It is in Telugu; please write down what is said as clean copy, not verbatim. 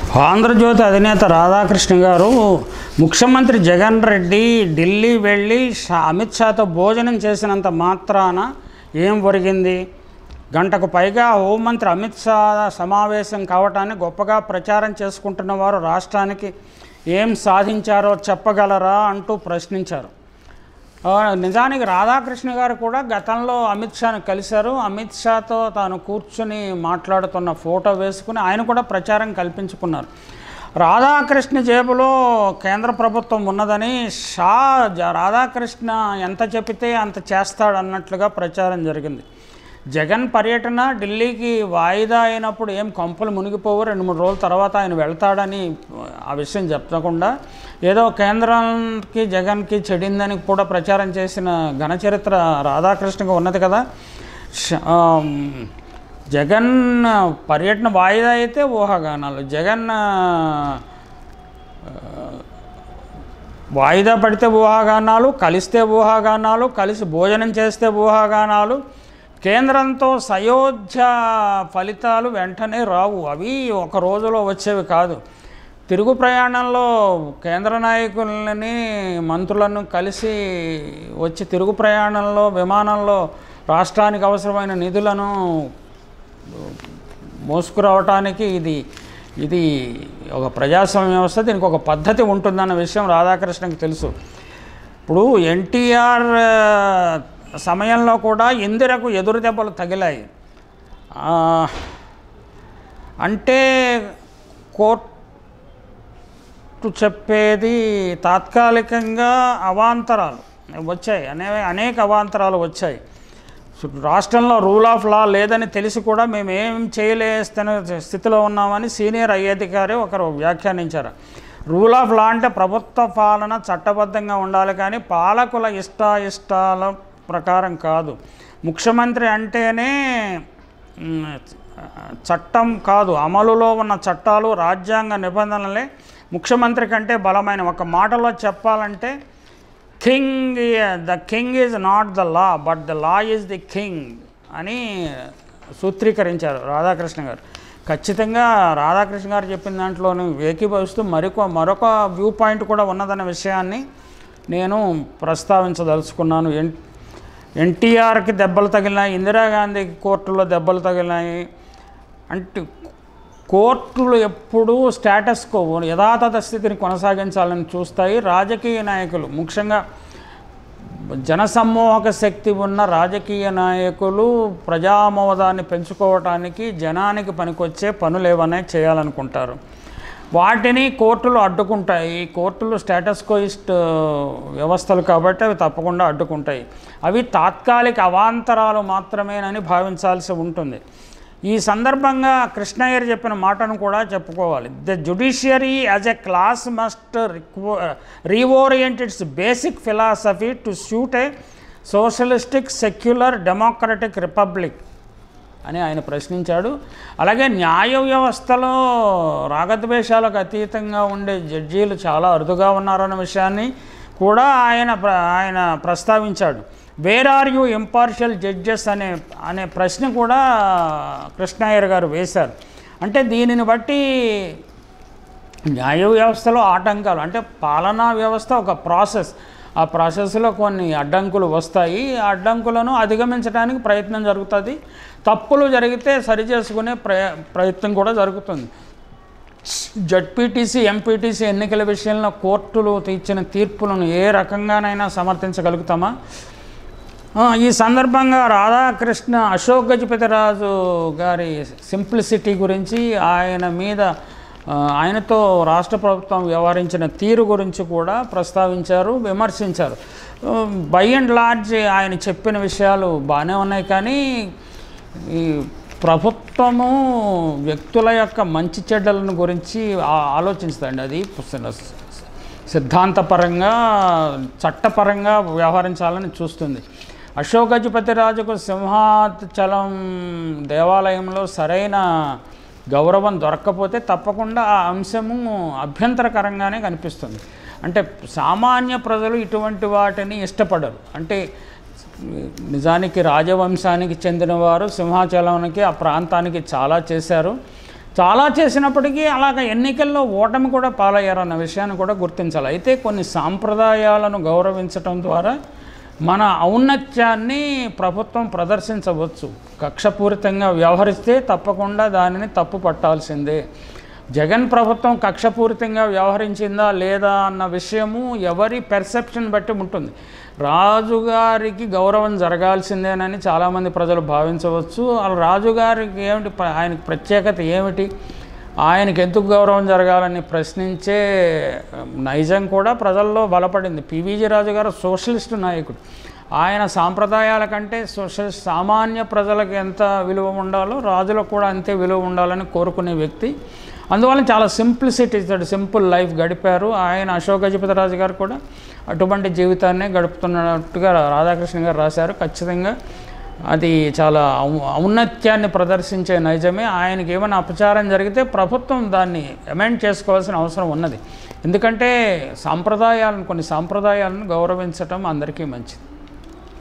ఆంధ్రజ్యోతి అధినేత రాధాకృష్ణ గారు ముఖ్యమంత్రి జగన్ రెడ్డి ఢిల్లీ వెళ్ళి అమిత్ షాతో భోజనం చేసినంత మాత్రాన ఏం ఒరిగింది? గంటకు పైగా హోంమంత్రి అమిత్ షా సమావేశం కావటాన్ని గొప్పగా ప్రచారం చేసుకుంటున్న వారు రాష్ట్రానికి ఏం సాధించారో చెప్పగలరా అంటూ ప్రశ్నించారు. నిజానికి రాధాకృష్ణ గారు కూడా గతంలో అమిత్ షాను కలిశారు. అమిత్ షాతో తాను కూర్చుని మాట్లాడుతున్న ఫోటో వేసుకుని ఆయన కూడా ప్రచారం కల్పించుకున్నారు. రాధాకృష్ణ జేబులో కేంద్ర ప్రభుత్వం ఉన్నదని రాధాకృష్ణ ఎంత చెబితే అంత చేస్తాడన్నట్లుగా ప్రచారం జరిగింది. జగన్ పర్యటన ఢిల్లీకి వాయిదా అయినప్పుడు ఏం కంపులు మునిగిపోవు, 2-3 రోజుల తర్వాత ఆయన వెళ్తాడని ఆ విషయం చెప్పకుండా ఏదో కేంద్రానికి జగన్కి చెడిందని కూడా ప్రచారం చేసిన ఘనచరిత్ర రాధాకృష్ణగా ఉన్నది కదా. జగన్ పర్యటన వాయిదా అయితే ఊహాగానాలు, జగన్ వాయిదా పడితే ఊహాగానాలు, కలిస్తే ఊహాగానాలు, కలిసి భోజనం చేస్తే ఊహాగానాలు. కేంద్రంతో సయోధ్య ఫలితాలు వెంటనే రావు, అవి ఒక రోజులో వచ్చేవి కాదు. తిరుగు ప్రయాణంలో కేంద్ర నాయకులని మంత్రులను కలిసి వచ్చి తిరుగు ప్రయాణంలో విమానంలో రాష్ట్రానికి అవసరమైన నిధులను మోసుకురావటానికి ఇది ఒక ప్రజాస్వామ్య వ్యవస్థ, దీనికి ఒక పద్ధతి ఉంటుందన్న విషయం రాధాకృష్ణకి తెలుసు. ఇప్పుడు ఎన్టీఆర్ సమయంలో కూడా ఇందిరకు ఎదురు దెబ్బలు తగిలాయి. అంటే కోర్టు చెప్పేది తాత్కాలికంగా అవాంతరాలు వచ్చాయి, అనేక అవాంతరాలు వచ్చాయి. రాష్ట్రంలో రూల్ ఆఫ్ లా లేదని తెలిసి కూడా మేము ఏం చేయలేస్తున్న స్థితిలో ఉన్నామని సీనియర్ అధికారి ఒకరు వ్యాఖ్యానించారు. రూల్ ఆఫ్ లా అంటే ప్రభుత్వ పాలన చట్టబద్ధంగా ఉండాలి, కానీ పాలకుల ఇష్టాల ప్రకారం కాదు. ముఖ్యమంత్రి అంటేనే చట్టం కాదు, అమలులో ఉన్న చట్టాలు రాజ్యాంగ నిబంధనలే ముఖ్యమంత్రి కంటే బలమైన. ఒక మాటలో చెప్పాలంటే the king is not the law but the law is the king అని సూత్రీకరించారు రాధాకృష్ణ గారు. ఖచ్చితంగా రాధాకృష్ణ గారు చెప్పిన దాంట్లోనే ఏకీభవిస్తూ మరొక వ్యూ పాయింట్ కూడా ఉన్నదన్న విషయాన్ని నేను ప్రస్తావించదలుచుకున్నాను. ఎన్టీఆర్కి దెబ్బలు తగిలినాయి, ఇందిరాగాంధీకి కోర్టులో దెబ్బలు తగిలినాయి. అంటే కోర్టులు ఎప్పుడూ స్టేటస్ కో యథాతథ స్థితిని కొనసాగించాలని చూస్తాయి. రాజకీయ నాయకులు, ముఖ్యంగా జనసమ్మోహక శక్తి ఉన్న రాజకీయ నాయకులు ప్రజామోదాన్ని పెంచుకోవటానికి జనానికి పనికొచ్చే పనులేవనే చేయాలనుకుంటారు. వాటిని కోర్టులు అడ్డుకుంటాయి. కోర్టులు స్టేటస్ కోయిస్ట్ వ్యవస్థలు కాబట్టి అవి తప్పకుండా అడ్డుకుంటాయి. అవి తాత్కాలిక అవాంతరాలు మాత్రమేనని భావించాల్సి ఉంటుంది. ఈ సందర్భంగా కృష్ణయ్యర్ చెప్పిన మాటను కూడా చెప్పుకోవాలి. The judiciary as a class must reorient its basic philosophy to suit a socialistic secular democratic republic అని ఆయన ప్రశ్నించాడు. అలాగే న్యాయ వ్యవస్థలో రాగద్వేషాలకు అతీతంగా ఉండే జడ్జీలు చాలా అరుదుగా ఉన్నారన్న విషయాన్ని కూడా ఆయన ప్రస్తావించాడు. Where are you impartial judges అనే ప్రశ్న కూడా కృష్ణయ్యర్ గారు వేశారు. అంటే దీనిని బట్టి న్యాయ వ్యవస్థలో ఆటంకాలు, అంటే పాలనా వ్యవస్థ ఒక ప్రాసెస్, ఆ ప్రాసెస్లో కొన్ని అడ్డంకులు వస్తాయి. ఆ అడ్డంకులను అధిగమించడానికి ప్రయత్నం జరుగుతుంది. తప్పులు జరిగితే సరిచేసుకునే ప్రయత్నం కూడా జరుగుతుంది. జడ్పీటీసీ ఎంపీటీసీ ఎన్నికల విషయంలో కోర్టులు ఇచ్చిన తీర్పులను ఏ రకంగానైనా సమర్థించగలుగుతామా? ఈ సందర్భంగా రాధాకృష్ణ అశోక్ గజపతిరాజు గారి సింప్లిసిటీ గురించి, ఆయనతో రాష్ట్ర ప్రభుత్వం వ్యవహరించిన తీరు గురించి కూడా ప్రస్తావించారు, విమర్శించారు. బై అండ్ లార్జ్ ఆయన చెప్పిన విషయాలు బాగానే ఉన్నాయి, కానీ ఈ ప్రభుత్వము వ్యక్తుల యొక్క మంచి చెడ్డలను గురించి ఆలోచిస్తుందండి. అది సిద్ధాంతపరంగా చట్టపరంగా వ్యవహరించాలని చూస్తుంది. అశోక్ గజపతిరాజుకు సింహాచలం దేవాలయంలో సరైన గౌరవం దొరక్కపోతే తప్పకుండా ఆ అంశము అభ్యంతరకరంగానే కనిపిస్తుంది. అంటే సామాన్య ప్రజలు ఇటువంటి వాటిని ఇష్టపడరు. అంటే నిజానికి రాజవంశానికి చెందినవారు సింహాచలానికి ఆ ప్రాంతానికి చాలా చేశారు. చాలా చేసినప్పటికీ అలాగ ఎన్నికల్లో ఓటమి కూడా పాలయ్యారన్న విషయాన్ని కూడా గుర్తించాలి. అయితే కొన్ని సాంప్రదాయాలను గౌరవించటం ద్వారా మన ఔన్నత్యాన్ని ప్రభుత్వం ప్రదర్శించవచ్చు. కక్షపూరితంగా వ్యవహరిస్తే తప్పకుండా దానిని తప్పు పట్టాల్సిందే. జగన్ ప్రభుత్వం కక్షపూరితంగా వ్యవహరించిందా లేదా అన్న విషయము ఎవరి పెర్సెప్షన్ బట్టి ఉంటుంది. రాజుగారికి గౌరవం జరగాల్సిందేనని చాలామంది ప్రజలు భావించవచ్చు. రాజుగారికి ఏమిటి, ఆయనకి ప్రత్యేకత ఏమిటి, ఆయనకి ఎందుకు గౌరవం జరగాలని ప్రశ్నించే నైజం కూడా ప్రజల్లో బలపడింది. పివిజి రాజు గారు సోషలిస్టు నాయకుడు. ఆయన సాంప్రదాయాల కంటే సోషలిస్ట్ సామాన్య ప్రజలకు ఎంత విలువ ఉండాలో రాజులకు కూడా అంతే విలువ ఉండాలని కోరుకునే వ్యక్తి. అందువల్ల చాలా సింప్లిసిటీ, సింపుల్ లైఫ్ గడిపారు. ఆయన అశోక్ గజపతిరాజు గారు కూడా అటువంటి జీవితాన్ని గడుపుతున్నట్టుగా రాధాకృష్ణ గారు రాశారు. ఖచ్చితంగా అది చాలా ఔన్నత్యాన్ని ప్రదర్శించే నైజమే. ఆయనకి ఏమైనా అపచారం జరిగితే ప్రభుత్వం దాన్ని అమెండ్ చేసుకోవాల్సిన అవసరం ఉన్నది. ఎందుకంటే కొన్ని సాంప్రదాయాలను గౌరవించటం అందరికీ మంచిది.